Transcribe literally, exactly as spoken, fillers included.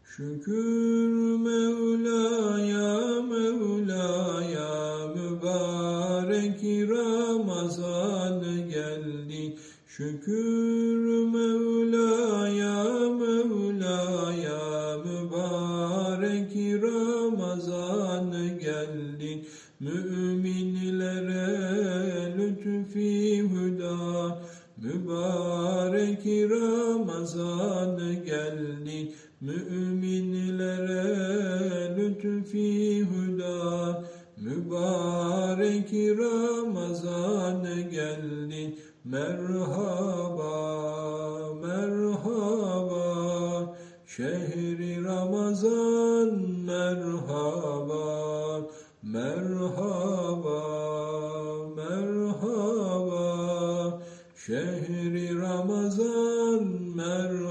Şükür Mevla'ya, Mevla'ya, mübarek Ramazan geldi. Şükür Mevla'ya, Mevla'ya, mübarek Ramazan geldi. Müminlere lütfi hüda, mübarek Ramazan geldi. Müminlere lütfi hüda, mübarek Ramazan geldi. Merhaba, merhaba, şehri Ramazan merhaba, merhaba, merhaba, şehri Ramazan merhaba.